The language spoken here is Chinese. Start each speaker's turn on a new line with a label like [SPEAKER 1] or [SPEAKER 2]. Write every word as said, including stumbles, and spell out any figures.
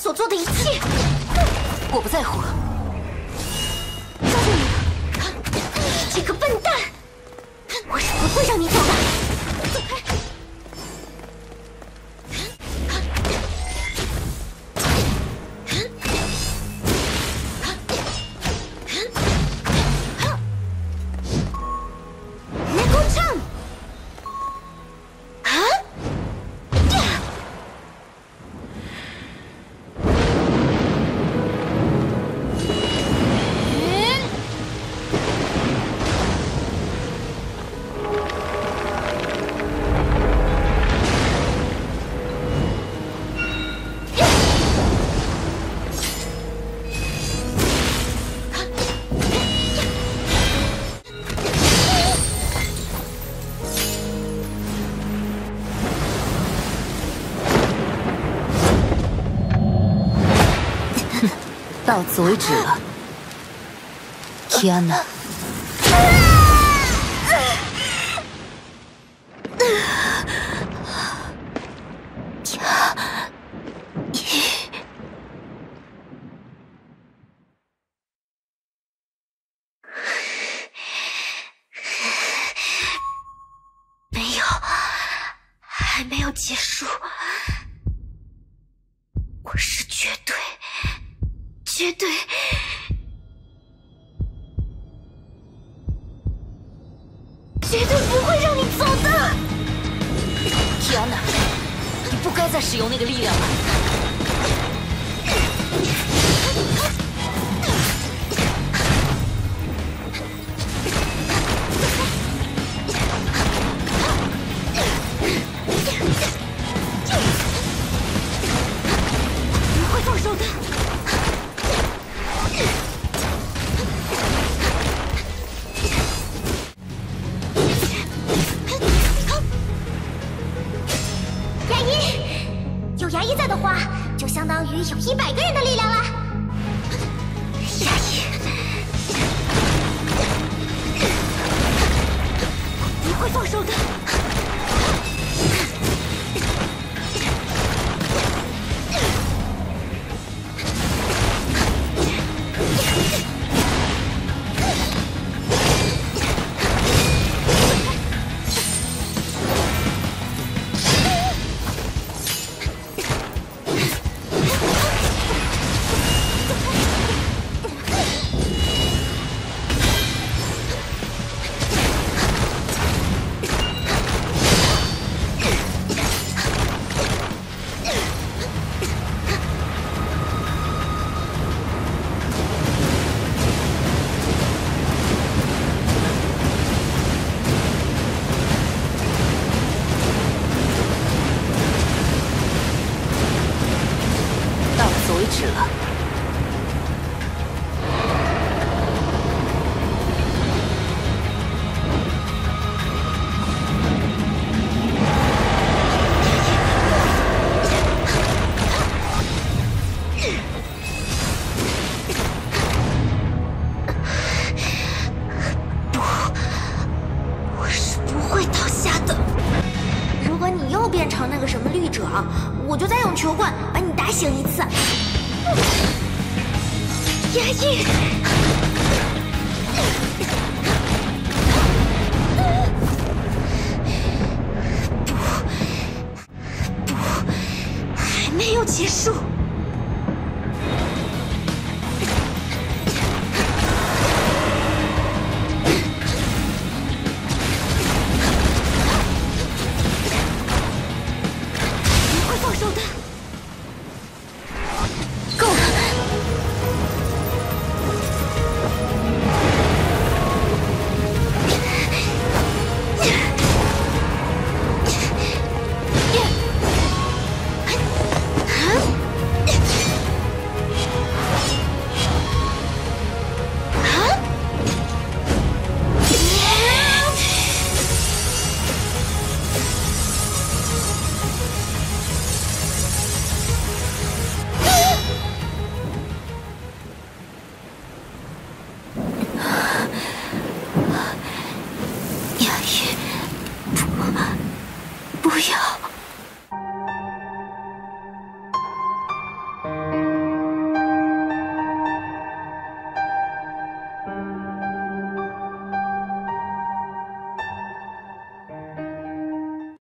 [SPEAKER 1] 所做的一切。
[SPEAKER 2] 我不在乎。
[SPEAKER 1] 抓住你了，你这个笨蛋！我是不会让你走的。走开！
[SPEAKER 2] 到此为止了，天哪！
[SPEAKER 1] 没有，还没有结束。我是绝对。 绝对，绝对不会让你走的！
[SPEAKER 2] 天哪，你不该再使用那个力量了。
[SPEAKER 1] 不会放手的。 有牙医在的话，就相当于有一百个人的力量了。牙医，我不会放手的。
[SPEAKER 2] 止了。
[SPEAKER 1] 不，我是不会倒下的。如果你又变成那个什么绿者，我就再用球棍把你打醒一次。牙医。 没有结束。不会放手的。够了。不要！